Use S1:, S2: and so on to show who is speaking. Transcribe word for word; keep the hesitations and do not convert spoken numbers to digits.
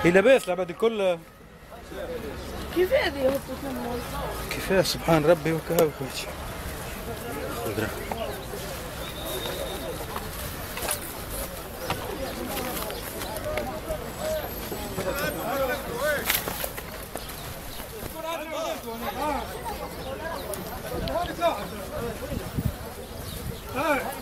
S1: هي لاباس لعبة الكل.
S2: كيف هذه يهبطوا ثم؟
S1: كيفاه سبحان ربي وكا وكا. خضرة.
S3: Hey!